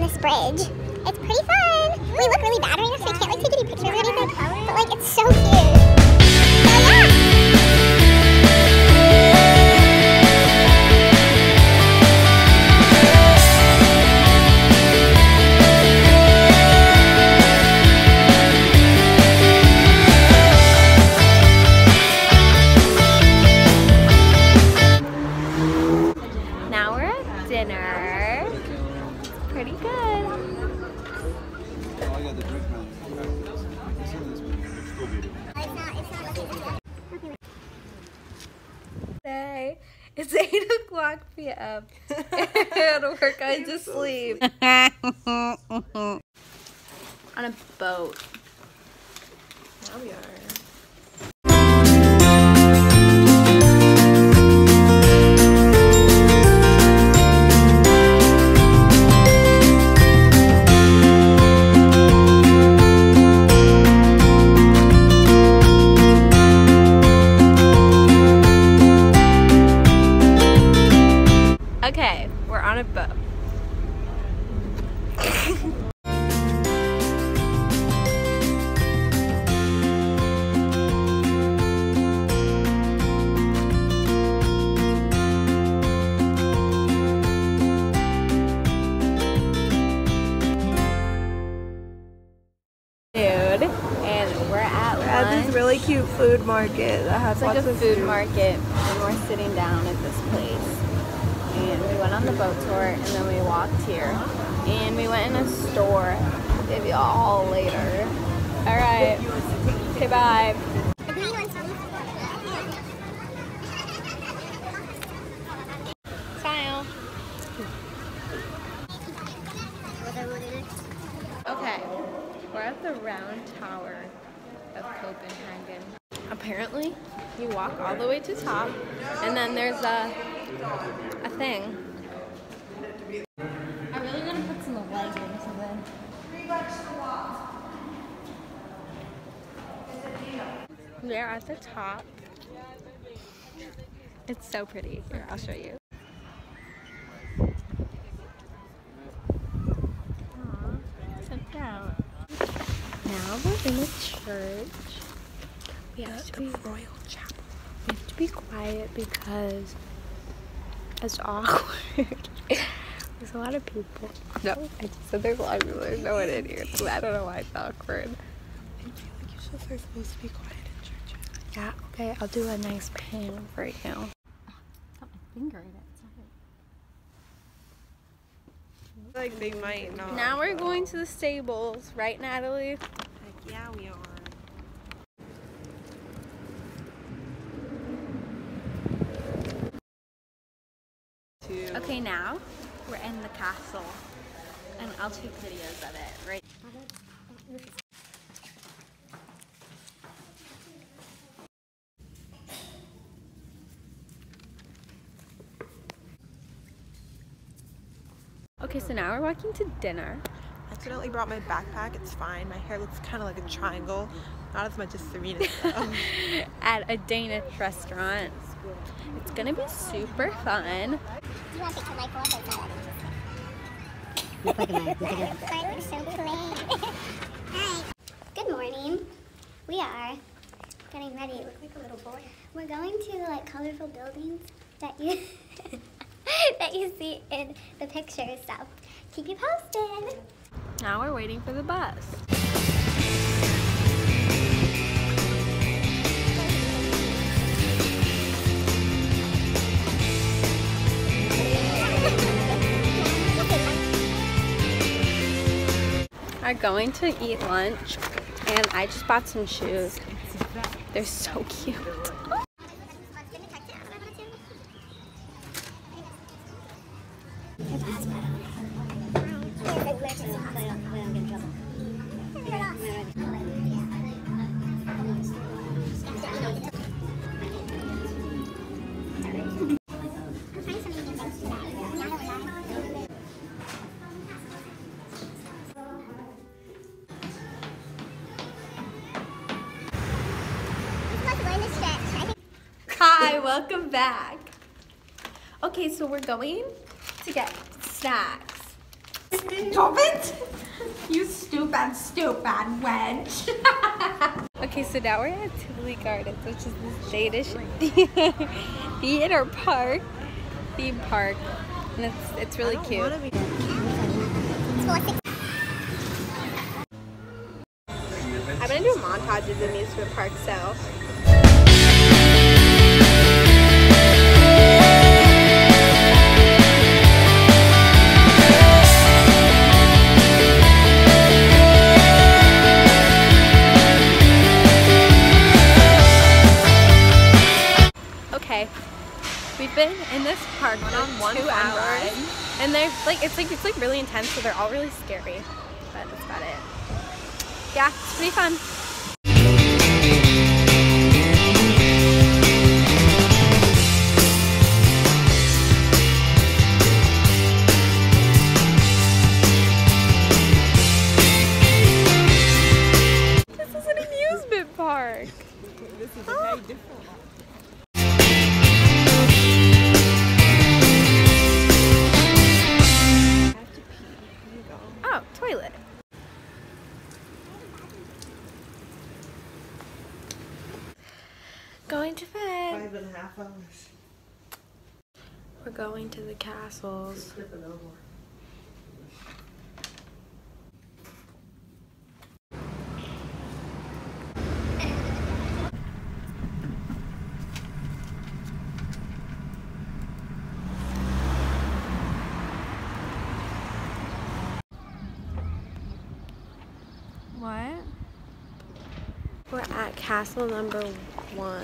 this bridge. It's pretty fun. We look really bad right now, so I can't like take any pictures or anything. But like, it's so cute. So yeah. Dinner. Pretty good. Hey, it's 8 o'clock p.m. and we're going to sleep. On a boat. Now we are. Okay, we're on a boat. Dude, and we're at this really cute food market that has lots like a food market, and we're sitting down at this place. And we went on the boat tour, and then we walked here, and we went in a store. I'll give you all later. All right. Okay, bye. Smile. Okay, we're at the round tower of Copenhagen. Apparently, you walk all the way to top, and then there's a thing. I really want to put some leggings in. We're at the top. It's so pretty. Here, I'll show you. Aww, check it out. Now we're in a church. We have to be Royal Chapel. We have to be quiet because it's awkward. There's a lot of people. No, I just said there's a lot of people. There's no one in here. So I don't know why it's awkward. I feel like you're supposed to be quiet in church. Yeah, okay, I'll do a nice pan for you. Got my finger in it. Sorry. Like they might not. Now we're going to the stables, right, Natalie? Heck yeah, we are. Okay, now we're in the castle, and I'll take videos of it, right? Okay, so now we're walking to dinner. I accidentally brought my backpack. It's fine. My hair looks kind of like a triangle. Not as much as Serena's though. At a Danish restaurant. It's gonna be super fun. Do you want to pick the Michael up or is that Look like a knife. Look like a... Alright, we're so clean. Alright. Good morning. We are getting ready. You look like a little boy. We're going to the like colorful buildings that you that you see in the pictures. So keep you posted. Now we're waiting for the bus. We're going to eat lunch, and I just bought some shoes. They're so cute. Hi, welcome back. Okay, so we're going to get snacks. Stop it! You stupid wench. Okay, so now we're at Tivoli Gardens, which is this Danish theater park, theme park, and it's really cute. I'm gonna do a montage of the amusement park, so. Okay, we've been in this park for 2 hours, and they're like it's like really intense, so they're all really scary. But that's about it. Yeah, it's pretty fun. This is an amusement park. This is a very different one. Oh, toilet. Going to bed. 5.5 hours. We're going to the castles. What? We're at castle number 1.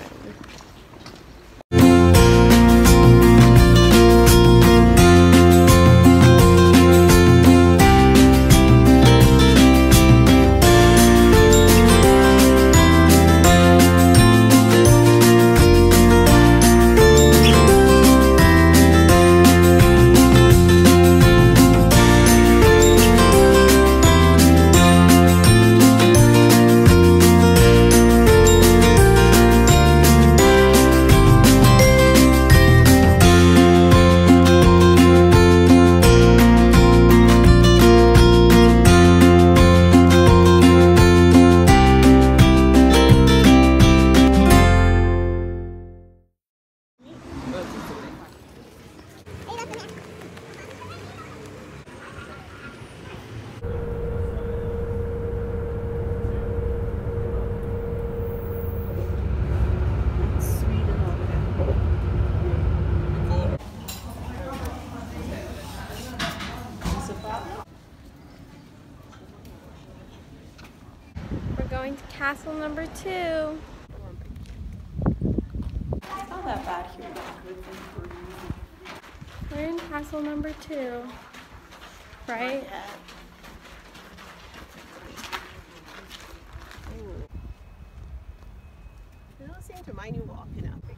Going to castle number 2. It's not that bad here. We're in castle number 2, right? You're listening to my new walking up.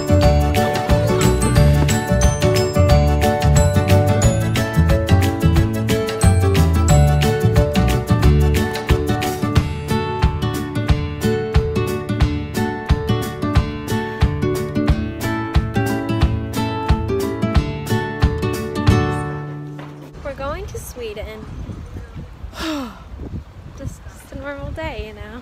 Sweden. just a normal day, you know.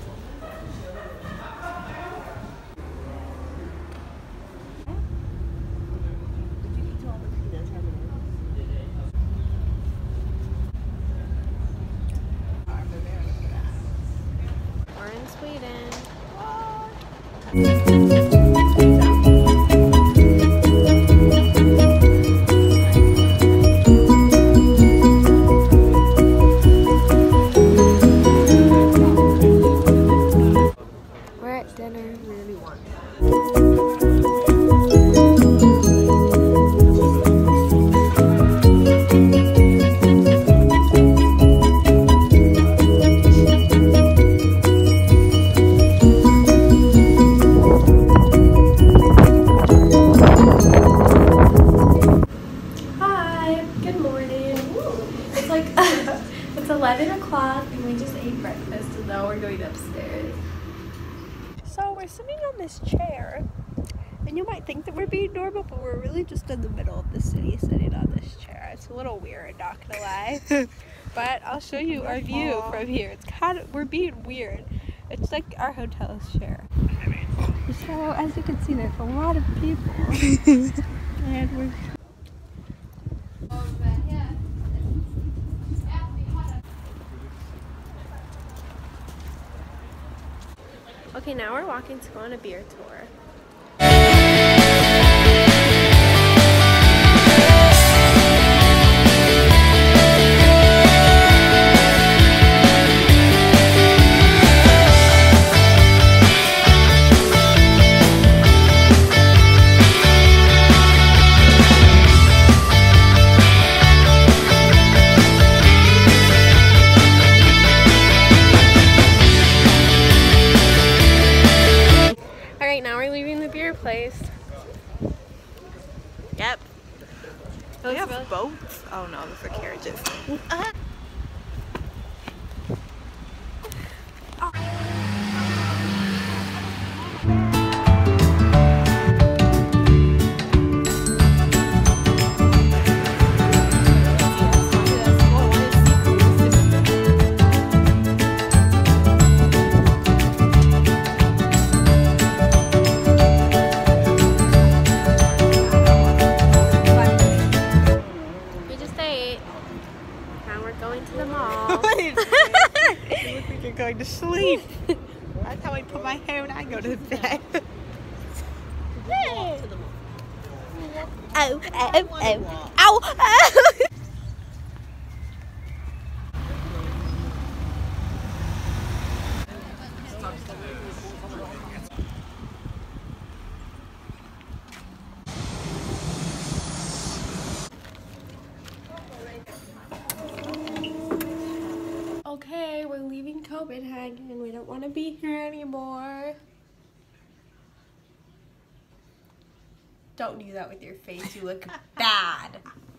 We're in Sweden. It's 11 o'clock and we just ate breakfast and now we're going upstairs. So we're sitting on this chair and you might think that we're being normal, but we're really just in the middle of the city sitting on this chair. It's a little weird, not gonna lie. But I'll show you our view from here. It's kind of, we're being weird. It's like our hotel's chair. So as you can see, there's a lot of people. And we're okay, now we're walking to go on a beer tour. Alright, now we're leaving the beer place. Yep. Do we have boats? Oh no, those are carriages. We just ate. Now we're going to the mall. You look like you're going to sleep. That's how I put my hair when I go to bed. Oh, ow! Okay, we're leaving Copenhagen. We don't want to be here anymore. Don't do that with your face. You look bad.